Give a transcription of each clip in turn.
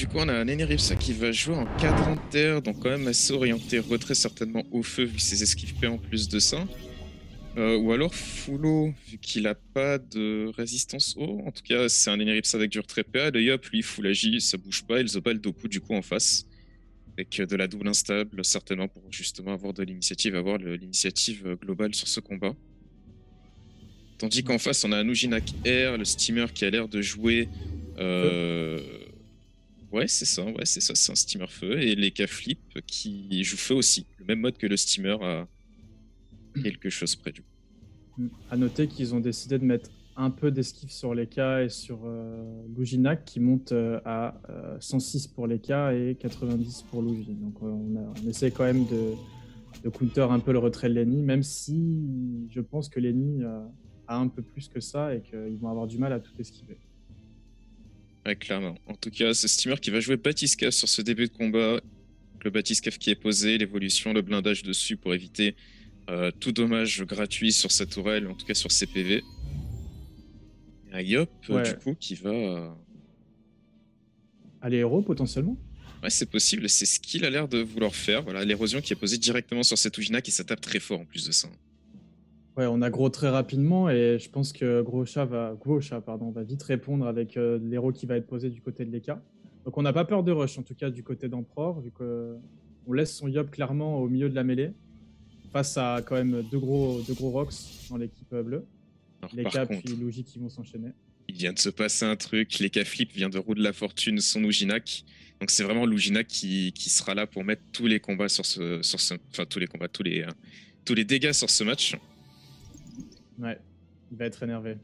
du coup, on a un Eneripsa qui va jouer en cadran de terre, donc quand même assez orienté retrait, certainement au feu, vu ses esquives P en plus de ça. Ou alors full eau, vu qu'il a pas de résistance eau. En tout cas, c'est un Eneripsa avec du retrait PA. Le Yop, lui, full agi, ça bouge pas. Et le Zobal Doku, du coup, en face. Avec de la double instable, certainement, pour justement avoir de l'initiative, avoir l'initiative globale sur ce combat. Tandis qu'en face, on a un Ujinak Air, le steamer qui a l'air de jouer. Euh... Ouais, c'est ça, c'est un steamer feu. Et les K-Flip qui jouent feu aussi. Le même mode que le steamer à quelque chose près du coup. À noter qu'ils ont décidé de mettre un peu d'esquive sur les K et sur Luginac qui monte à 106 pour les K et 90 pour Lugi. Donc on essaie quand même de counter un peu le retrait de Lenny, même si je pense que Lenny a un peu plus que ça et qu'ils vont avoir du mal à tout esquiver. Ouais, clairement. En tout cas, ce steamer qui va jouer Batiscaf sur ce début de combat. Le Batiscaf qui est posé, l'évolution, le blindage dessus pour éviter tout dommage gratuit sur sa tourelle, en tout cas sur ses PV. Et un Yop, du coup, qui va... Aller héros, potentiellement. Ouais, c'est possible, c'est ce qu'il a l'air de vouloir faire. Voilà, l'érosion qui est posée directement sur cette Ujina qui ça tape très fort en plus de ça. Ouais, on a gros très rapidement et je pense que Gros-Chat va vite répondre avec l'héros qui va être posé du côté de l'Eka. Donc on n'a pas peur de rush, en tout cas du côté d'Emperor, vu qu'on laisse son Yop clairement au milieu de la mêlée, face à quand même deux gros rocks dans l'équipe bleue. L'Eka puis Luigi qui vont s'enchaîner. Il vient de se passer un truc, l'Eka Flip vient de roue de la fortune son Ujinak. Donc c'est vraiment l'Ujinak qui sera là pour mettre tous les combats enfin tous les combats, tous les dégâts sur ce match. Ouais, il va être énervé.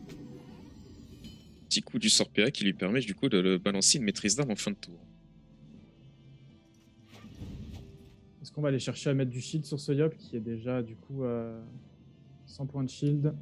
Petit coup du sort PA qui lui permet du coup de le balancer une maîtrise d'arme en fin de tour. Est-ce qu'on va aller chercher à mettre du shield sur ce Yop qui est déjà du coup 100 points de shield?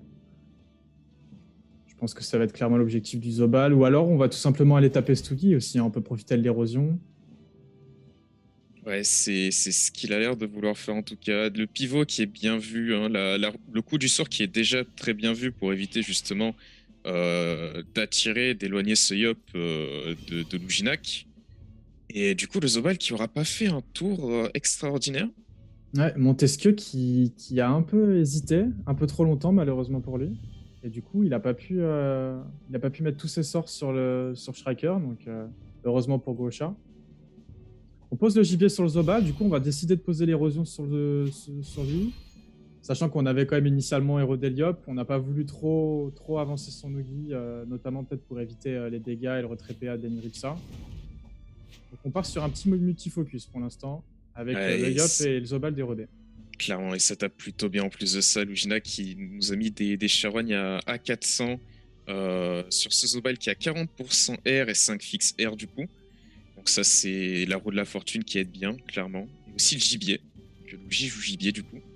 Je pense que ça va être clairement l'objectif du Zobal. Ou alors on va tout simplement aller taper Stoogie aussi, hein. On peut profiter de l'érosion. Ouais, c'est ce qu'il a l'air de vouloir faire en tout cas. Le pivot qui est bien vu, hein, le coup du sort qui est déjà très bien vu pour éviter justement d'attirer, d'éloigner ce Yop de Luginak. Et du coup, le Zobal qui aura pas fait un tour extraordinaire. Ouais, Montesquieu qui a un peu hésité, un peu trop longtemps malheureusement pour lui. Et du coup, il n'a pas pu mettre tous ses sorts sur Striker, donc heureusement pour Gaucha. On pose le gibier sur le Zobal, du coup on va décider de poser l'érosion sur lui. Sachant qu'on avait quand même initialement Héros d'Eliop, on n'a pas voulu trop avancer son Noogie, notamment peut-être pour éviter les dégâts et le retrait PA d'Eniripsa. Donc on part sur un petit multifocus pour l'instant, avec le Yop et le Zobal d'érodé. Clairement, et ça tape plutôt bien en plus de ça. Lugina qui nous a mis des charognes à 400 sur ce Zobal qui a 40% R et 5 fixes R du coup. Donc ça, c'est la roue de la fortune qui aide bien, clairement. Et aussi le gibier. Que Luigi joue gibier, du coup.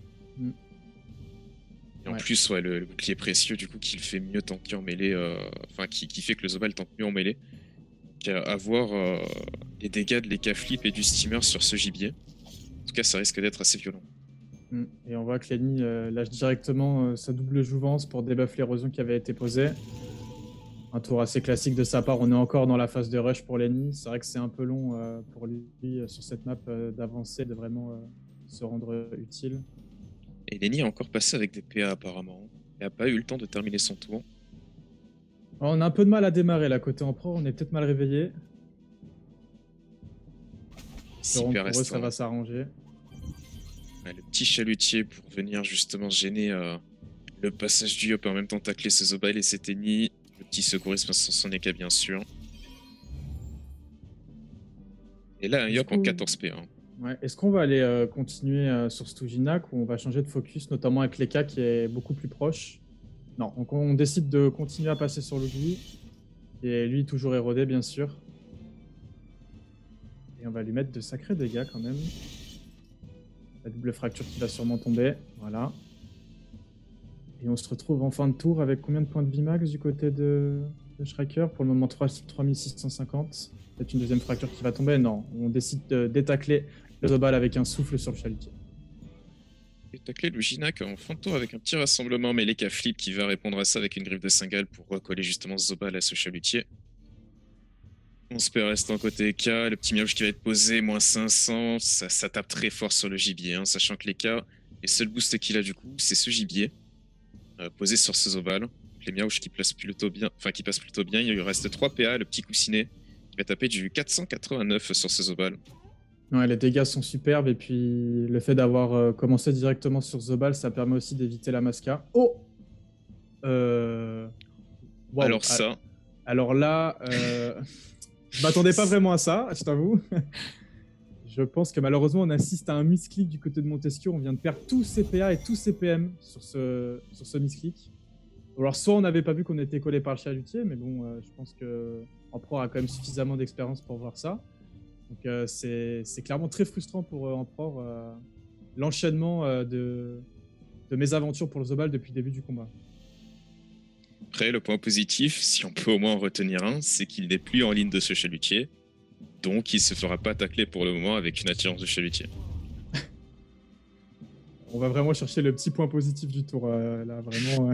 Et en plus, ouais, le bouclier précieux, du coup, qui le fait mieux tanker en mêlée. Enfin, qui fait que le Zobal tank mieux en mêlée. Donc, avoir les dégâts de l'Eka Flip et du steamer sur ce gibier. En tout cas, ça risque d'être assez violent. Et on voit que Lenny lâche directement sa double jouvence pour debuff l'érosion qui avait été posée. Un tour assez classique de sa part. On est encore dans la phase de rush pour Lenny. C'est vrai que c'est un peu long pour lui sur cette map d'avancer, de vraiment se rendre utile. Et Lenny a encore passé avec des PA apparemment. Il n'a pas eu le temps de terminer son tour. Alors, on a un peu de mal à démarrer là côté Empereur. On est peut-être mal réveillé. Pour eux, ça va s'arranger. Ouais, le petit chalutier pour venir justement gêner le passage du Yop et en même temps tacler ce Zobal et cet ennemi. Le petit secourisme sans son Eka bien sûr. Et là un Yop en 14 P. Ouais. Est-ce qu'on va aller continuer sur Stujinac ou on va changer de focus, notamment avec l'Eka qui est beaucoup plus proche? Non, donc on décide de continuer à passer sur Luigi. Et lui toujours érodé bien sûr. Et on va lui mettre de sacrés dégâts quand même. La double fracture qui va sûrement tomber. Voilà. Et on se retrouve en fin de tour avec combien de points de vie max du côté de Striker? Pour le moment, 3650. Peut-être une deuxième fracture qui va tomber. Non, on décide de détacler le Zobal avec un souffle sur le chalutier. Détacler le Ginac en fin de tour avec un petit rassemblement mêlé qu'à Flip qui va répondre à ça avec une griffe de Singal pour recoller justement ce Zobal à ce chalutier. On se perd restant côté K, le petit miauche qui va être posé, moins 500, ça tape très fort sur le gibier, hein, sachant que les K, les seuls boosts qu'il a du coup, c'est ce gibier, posé sur ce Zobal. Les miauches qui passent plutôt bien, il lui reste 3 PA, le petit coussinet, qui va taper du 489 sur ce Zobal. Ouais, les dégâts sont superbes, et puis le fait d'avoir commencé directement sur Zobal, ça permet aussi d'éviter la Masca. Oh wow. Alors ça... Alors là, je m'attendais pas vraiment à ça, je t'avoue. Je pense que malheureusement, on assiste à un misclick du côté de Montesquieu. On vient de perdre tous ses PA et tous ses PM sur ce misclick. Alors, soit on n'avait pas vu qu'on était collé par le chalutier, mais bon, je pense que Emperor a quand même suffisamment d'expérience pour voir ça. Donc, c'est clairement très frustrant pour Emperor, l'enchaînement de mésaventures pour le Zobal depuis le début du combat. Après, le point positif, si on peut au moins en retenir un, c'est qu'il n'est plus en ligne de ce chalutier. Donc, il ne se fera pas tacler pour le moment avec une attirance de chalutier. On va vraiment chercher le petit point positif du tour, là, vraiment.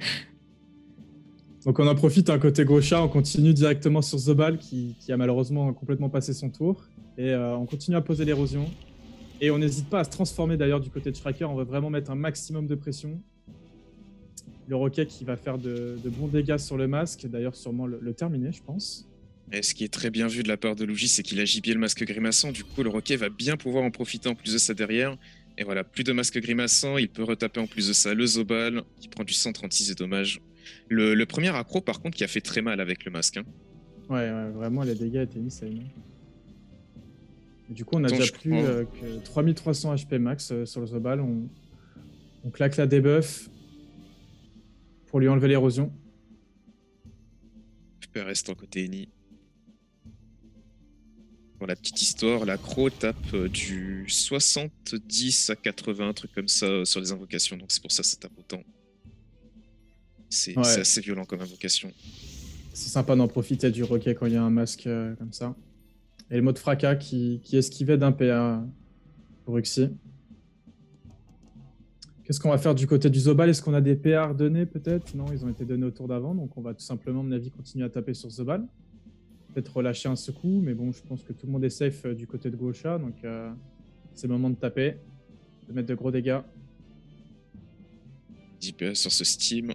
Donc, on en profite, hein, côté Gaucha, on continue directement sur Zobal, qui a malheureusement complètement passé son tour. Et on continue à poser l'érosion. Et on n'hésite pas à se transformer d'ailleurs du côté de Striker. On va vraiment mettre un maximum de pression. Le Roquet qui va faire de bons dégâts sur le masque, d'ailleurs sûrement le terminer, je pense. Et ce qui est très bien vu de la part de Luigi, c'est qu'il a gibier le masque grimaçant. Du coup, le Roquet va bien pouvoir en profiter en plus de ça derrière. Et voilà, plus de masque grimaçant, il peut retaper en plus de ça le Zobal, qui prend du 136 de dommages. Le premier accro, par contre, qui a fait très mal avec le masque. Hein. Ouais, vraiment, les dégâts étaient insane. Et du coup, on a déjà plus que 3300 HP max sur le Zobal. On claque la debuff pour lui enlever l'érosion. FP reste en côté Eni. Pour la petite histoire, l'accro tape du 70 à 80, un truc comme ça sur les invocations. Donc c'est pour ça que ça tape autant. C'est assez violent comme invocation. C'est sympa d'en profiter du Roquet quand il y a un masque comme ça. Et le mode fracas qui esquivait d'un PA pour Uxie. Qu'est-ce qu'on va faire du côté du Zobal? Est-ce qu'on a des PA à redonner peut-être? Non, ils ont été donnés au tour d'avant, donc on va tout simplement, à mon avis, continuer à taper sur Zobal. Peut-être relâcher un secou, mais bon, je pense que tout le monde est safe du côté de Gaucha, donc c'est le moment de taper, de mettre de gros dégâts. 10 PA sur ce Steam.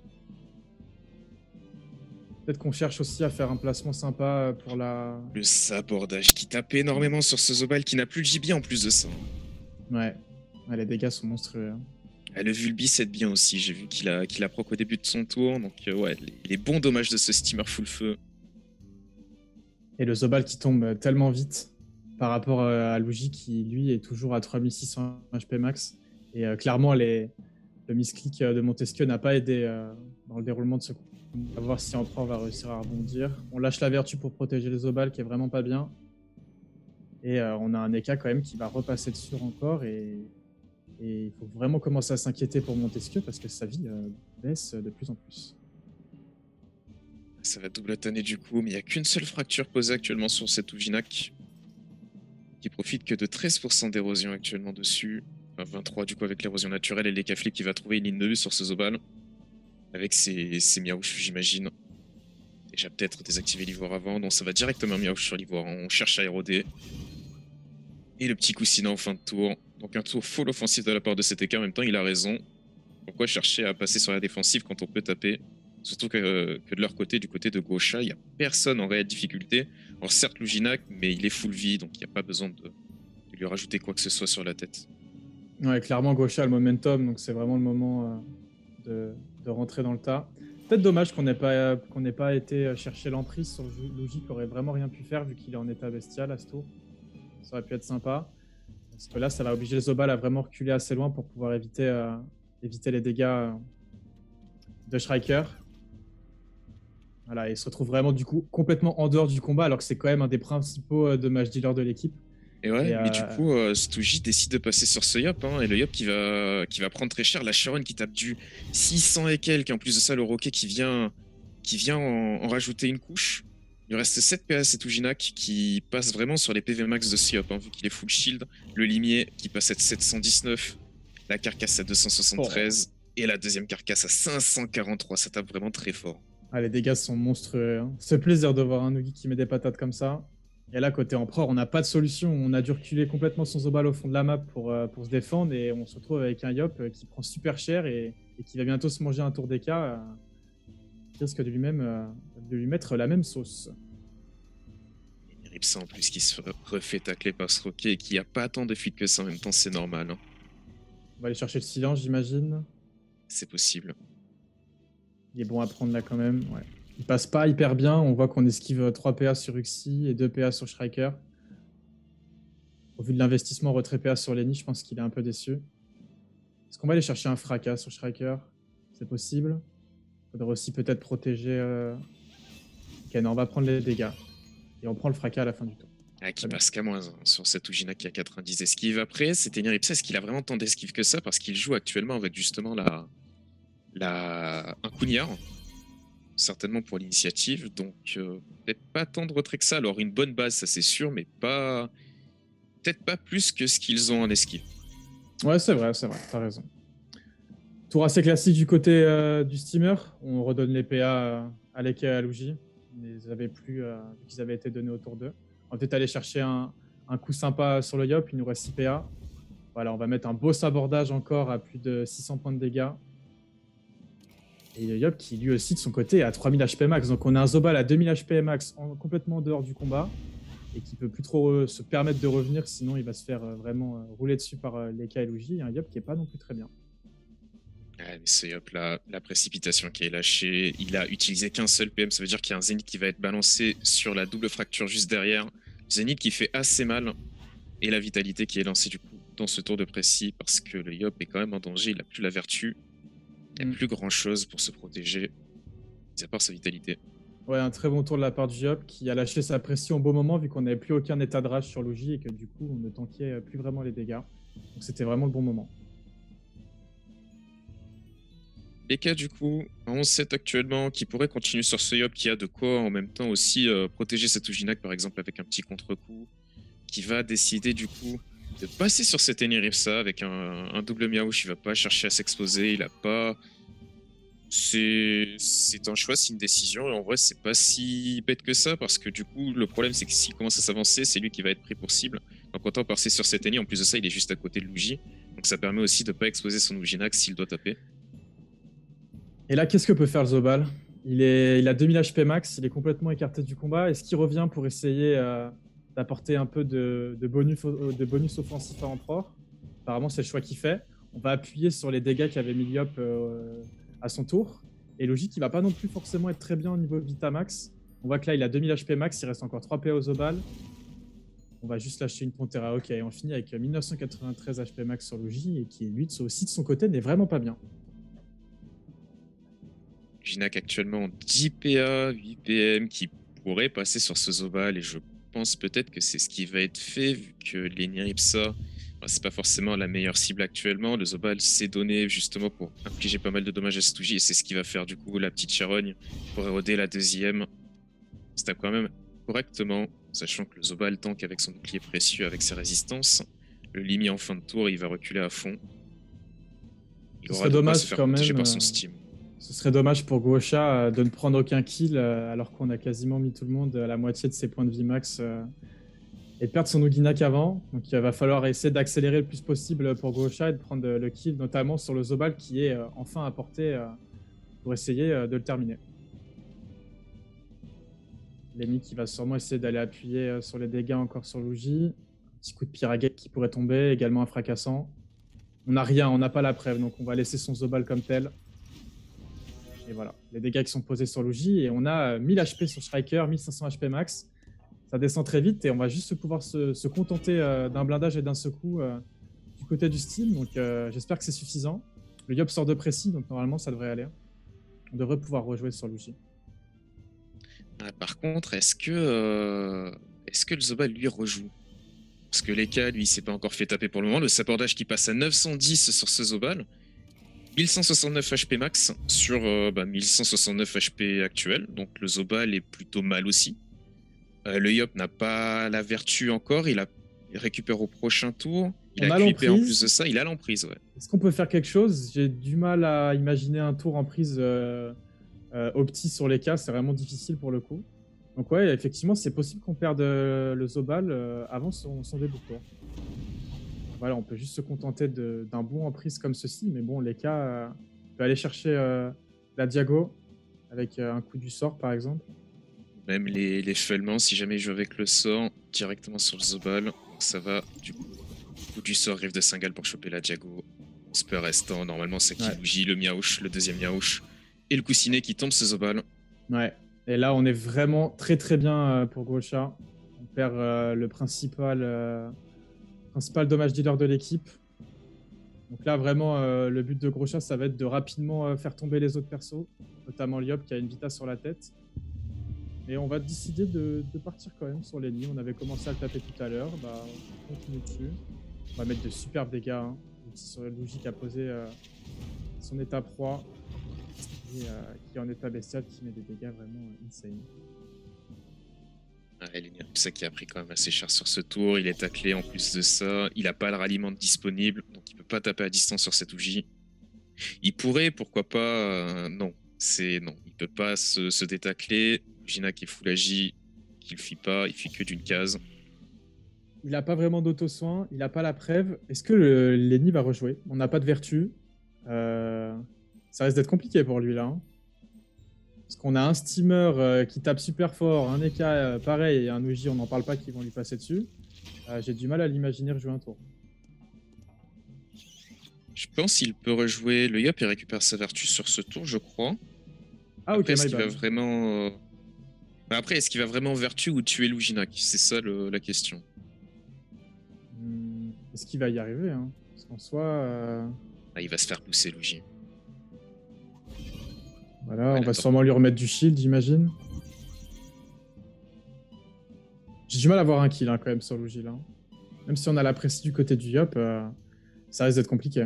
Peut-être qu'on cherche aussi à faire un placement sympa pour la... Le sabordage qui tape énormément sur ce Zobal qui n'a plus de gibier en plus de ça. Ouais, les dégâts sont monstrueux. Hein. Le Vulbi s'aide bien aussi, j'ai vu qu'il a proc au début de son tour, donc ouais, les bons dommages de ce steamer full feu. Et le Zobal qui tombe tellement vite par rapport à Luigi qui lui est toujours à 3600 HP max. Et clairement, le misclick de Montesquieu n'a pas aidé dans le déroulement de ce coup. On va voir si Emperor va réussir à rebondir. On lâche la vertu pour protéger le Zobal qui est vraiment pas bien. Et on a un Eka quand même qui va repasser dessus encore. Et il faut vraiment commencer à s'inquiéter pour Montesquieu parce que sa vie baisse de plus en plus. Ça va double tanner du coup, mais il n'y a qu'une seule fracture posée actuellement sur cet Ujinac. Qui profite que de 13% d'érosion actuellement dessus. Enfin 23 du coup avec l'érosion naturelle et les Caflips qui va trouver une ligne de vue sur ce Zobal. Avec ses miaouches, j'imagine. Déjà peut-être désactiver l'ivoire avant, donc ça va directement miaouche sur l'ivoire. On cherche à éroder. Et le petit coussinet en fin de tour. Donc un tour full offensif de la part de cet écart. En même temps, il a raison. Pourquoi chercher à passer sur la défensive quand on peut taper? Surtout que de leur côté, du côté de Gaucha, il n'y a personne en réelle difficulté. Alors certes, Luginac, mais il est full vie, donc il n'y a pas besoin de lui rajouter quoi que ce soit sur la tête. Ouais, clairement, Gaucha a le momentum, donc c'est vraiment le moment de rentrer dans le tas. Peut-être dommage qu'on n'ait pas été chercher l'emprise sur Luigi, qui aurait vraiment rien pu faire vu qu'il est en état bestial à ce tour. Ça aurait pu être sympa. Parce que là, ça va obliger le Zobal à vraiment reculer assez loin pour pouvoir éviter les dégâts de Striker. Voilà, il se retrouve vraiment du coup complètement en dehors du combat, alors que c'est quand même un des principaux damage dealers de l'équipe. Et ouais, mais du coup, Stouji décide de passer sur ce Yop, hein, et le Yop qui va prendre très cher. La Sharon qui tape du 600 et quelques, et en plus de ça, le Roquet qui vient en rajouter une couche. Il reste 7 PS et Tujinac qui passe vraiment sur les PV max de ce Yop, hein, vu qu'il est full shield. Le limier qui passe à 719, la carcasse à 273, et la deuxième carcasse à 543. Ça tape vraiment très fort. Ah, les dégâts sont monstrueux, hein. C'est plaisir de voir un Noogie qui met des patates comme ça. Et là, côté Empereur, on n'a pas de solution. On a dû reculer complètement son Zobal au fond de la map pour se défendre. Et on se retrouve avec un Yop qui prend super cher et qui va bientôt se manger un tour d'EK. Qui risque de de lui mettre la même sauce. Ripsa en plus qui se refait tacler par ce roquet et qui a pas tant de fuite que ça en même temps, c'est normal. Hein. On va aller chercher le silence, j'imagine. C'est possible. Il est bon à prendre là quand même. Ouais. Il passe pas hyper bien. On voit qu'on esquive 3 PA sur Uxie et 2 PA sur Striker. Au vu de l'investissement retrait PA sur Lenny, je pense qu'il est un peu déçu. Est-ce qu'on va aller chercher un fracas sur Striker? C'est possible. Il faudrait aussi peut-être protéger... Ok, non, on va prendre les dégâts. Et on prend le fracas à la fin du tour. Ah, qui passe qu'à moins sur cette Ujina qui a 90 esquives. Après, c'était Niripsa, est-ce qu'il a vraiment tant d'esquives que ça? Parce qu'il joue actuellement avec justement un Kunyar, certainement pour l'initiative. Donc, peut-être pas tant de retrait que ça. Alors, une bonne base, ça c'est sûr, mais pas. Peut-être pas plus que ce qu'ils ont en esquive. Ouais, c'est vrai, t'as raison. Tour assez classique du côté du steamer. On redonne les PA à Leke et à Luigi. On les avait plus, vu qu'ils avaient été donnés autour d'eux. On va peut-être aller chercher un coup sympa sur le Yop. Il nous reste 6 PA. Voilà, on va mettre un beau sabordage encore à plus de 600 points de dégâts. Et Yop qui lui aussi de son côté est à 3000 HP max. Donc on a un Zobal à 2000 HP max complètement en dehors du combat. Et qui peut plus trop se permettre de revenir, sinon il va se faire vraiment rouler dessus par Leka et Luigi. Et un Yop qui est pas non plus très bien. Ah, mais ce Yop là, la précipitation qui est lâchée, il a utilisé qu'un seul PM, ça veut dire qu'il y a un Zénith qui va être balancé sur la double fracture juste derrière. Zénith qui fait assez mal, et la vitalité qui est lancée du coup dans ce tour de précis, parce que le Yop est quand même en danger, il n'a plus la vertu, il n'y a plus grand chose pour se protéger, mis à part sa vitalité. Ouais, un très bon tour de la part du Yop qui a lâché sa pression au bon moment vu qu'on n'avait plus aucun état de rage sur Luigi et que du coup on ne tankait plus vraiment les dégâts. Donc c'était vraiment le bon moment. Eka du coup, en 11-7 actuellement, qui pourrait continuer sur ce Yop, qui a de quoi en même temps aussi protéger cette Ujinak par exemple avec un petit contre-coup, qui va décider du coup de passer sur cet Eniripsa avec un double Miaouch, il va pas chercher à s'exposer, il a pas... C'est un choix, c'est une décision, et en vrai c'est pas si bête que ça, parce que du coup le problème c'est que s'il commence à s'avancer, c'est lui qui va être pris pour cible. Donc autant passer sur cet Eni, en plus de ça il est juste à côté de Luigi, donc ça permet aussi de pas exposer son Ujinax s'il doit taper. Et là, qu'est-ce que peut faire le Zobal? Il a 2000 HP max, il est complètement écarté du combat. Est-ce qu'il revient pour essayer d'apporter un peu de bonus offensif à Emperor? Apparemment, c'est le choix qu'il fait. On va appuyer sur les dégâts qu'avait mis Yop à son tour. Et logique, il va pas non plus forcément être très bien au niveau Vita max. On voit que là, il a 2000 HP max, il reste encore 3 PA au Zobal. On va juste lâcher une Pantera. Ok, on finit avec 1993 HP max sur Luigi et qui, lui, aussi de son côté, n'est vraiment pas bien. Ujinax actuellement 10 PA, 8 PM qui pourrait passer sur ce Zobal, et je pense peut-être que c'est ce qui va être fait vu que l'Eniripsa, c'est pas forcément la meilleure cible actuellement. Le Zobal s'est donné justement pour infliger pas mal de dommages à Stuji, et c'est ce qui va faire du coup la petite charogne pour éroder la deuxième. C'est quand même correctement, sachant que le Zobal tank avec son bouclier précieux, avec ses résistances. Le Limi en fin de tour, il va reculer à fond. Il aura de quoi se faire protéger par son Steam. Ce serait dommage pour Gosha de ne prendre aucun kill alors qu'on a quasiment mis tout le monde à la moitié de ses points de vie max et de perdre son Uginak avant. Donc il va falloir essayer d'accélérer le plus possible pour Gosha et de prendre le kill, notamment sur le Zobal qui est enfin à portée pour essayer de le terminer. Lenny qui va sûrement essayer d'aller appuyer sur les dégâts encore sur Luigi. Un petit coup de Pyraguette qui pourrait tomber, également un fracassant. On n'a rien, on n'a pas la preuve, donc on va laisser son Zobal comme tel. Et voilà, les dégâts qui sont posés sur Luigi. Et on a 1000 HP sur Striker, 1500 HP max. Ça descend très vite et on va juste pouvoir se contenter d'un blindage et d'un secousse du côté du style. Donc j'espère que c'est suffisant. Le Yop sort de précis, donc normalement ça devrait aller. On devrait pouvoir rejouer sur Luigi. Par contre, est-ce que le Zobal lui rejoue? Parce que Leka, lui, il s'est pas encore fait taper pour le moment. Le sabordage qui passe à 910 sur ce Zobal. 1169 HP max sur 1169 HP actuel, donc le Zobal est plutôt mal aussi. Le Yop n'a pas la vertu encore, il récupère au prochain tour. Il a QP en plus de ça, il a l'emprise. Ouais. Est-ce qu'on peut faire quelque chose? J'ai du mal à imaginer un tour en prise Opti sur les cas, c'est vraiment difficile pour le coup. Donc ouais, effectivement, c'est possible qu'on perde le Zobal avant son début de tour. Voilà, on peut juste se contenter d'un bon en prise comme ceci, mais bon, les cas, on peut aller chercher la Diago avec un coup du sort, par exemple. Même les chevalements, si jamais il joue avec le sort, directement sur le Zobal. Donc ça va, du coup du sort arrive de Singal pour choper la Diago. Spell restant, normalement c'est Kiluji, le Miaouch, le deuxième Miaouch. Et le coussinet qui tombe ce Zobal. Ouais, et là on est vraiment très très bien pour Gaucha. On perd le principal dommage dealer de l'équipe. Donc là, vraiment, le but de Gaucha, ça va être de rapidement faire tomber les autres persos, notamment Liop qui a une Vita sur la tête. Et on va décider de partir quand même sur l'ennemi. On avait commencé à le taper tout à l'heure. Bah, on continue dessus. On va mettre de superbes dégâts. Hein. Sur Luigi qui a posé son état proie. Et qui est en état bestial, qui met des dégâts vraiment insane. Ça qui a pris quand même assez cher sur ce tour. Il est taclé en plus de ça. Il n'a pas le ralliement disponible. Donc il peut pas taper à distance sur cette Ouji. Il pourrait, pourquoi pas. Non. Non. Il peut pas se détacler. Gina qui est full agi, qui le fit pas, il fait que d'une case. Il n'a pas vraiment d'auto-soin, il n'a pas la preuve. Est-ce que Lenny va rejouer? On n'a pas de vertu. Ça risque d'être compliqué pour lui là. Hein. Parce qu'on a un steamer qui tape super fort, un Eka pareil, et un Uji, on n'en parle pas, qui vont lui passer dessus. J'ai du mal à l'imaginer rejouer un tour. Je pense qu'il peut rejouer le Yop et récupère sa vertu sur ce tour, je crois. Ah ok, est-ce qu'il va vraiment... Après, est-ce qu'il va vraiment vertu ou tuer Luginak? C'est ça la question. Est-ce qu'il va y arriver hein? Parce qu'en soi... il va se faire pousser, Luigi. Voilà, on va sûrement lui remettre du shield, j'imagine. J'ai du mal à voir un kill hein, quand même sur Luigi là. Même si on a la précie du côté du Yop, ça risque d'être compliqué.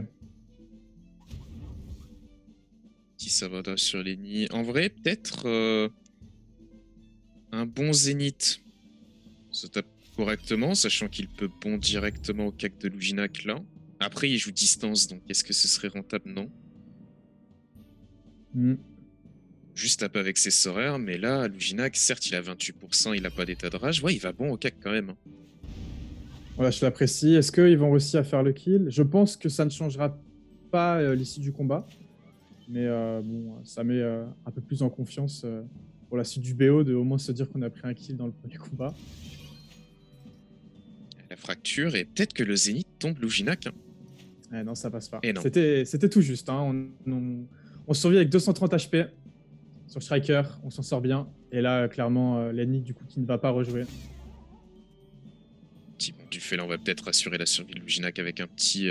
Si ça va sur les nids. En vrai, peut-être un bon Zénith se tape correctement, sachant qu'il peut pondre directement au cac de Luginak là. Après, il joue distance, donc est-ce que ce serait rentable? Non. Juste taper avec ses soreurs, mais là, Luginak, certes, il a 28%, il a pas d'état de rage. Ouais, il va bon au cac quand même. Voilà, je l'apprécie. Est-ce qu'ils vont réussir à faire le kill? Je pense que ça ne changera pas l'issue du combat. Mais bon, ça met un peu plus en confiance pour la suite du BO de au moins se dire qu'on a pris un kill dans le premier combat. La fracture, et peut-être que le Zénith tombe Luginak. Non, ça passe pas. Et non. C'était tout juste. Hein. On survit avec 230 HP sur Striker, on s'en sort bien. Et là, clairement, l'ennemi du coup qui ne va pas rejouer. Du fait là, on va peut-être assurer la survie de Luginak avec un petit...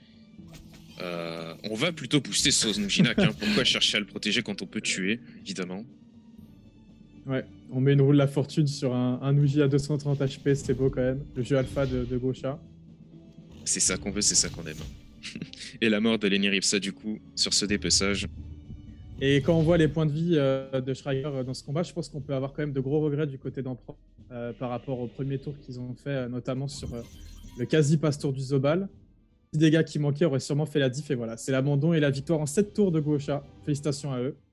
on va plutôt booster ce Luginak. Hein. Pourquoi chercher à le protéger quand on peut tuer, évidemment. Ouais, on met une roue de la fortune sur un Uji à 230 HP, c'est beau quand même. Le jeu alpha de Gaucha. C'est ça qu'on veut, c'est ça qu'on aime. Et la mort de Lenny Ripsa, du coup, sur ce dépeçage. Et quand on voit les points de vie de Schreier dans ce combat, je pense qu'on peut avoir quand même de gros regrets du côté d'Emperor par rapport au premier tour qu'ils ont fait, notamment sur le quasi-passe-tour du Zobal. Les dégâts qui manquaient auraient sûrement fait la diff, et voilà, c'est l'abandon et la victoire en 7 tours de Gaucha. Félicitations à eux.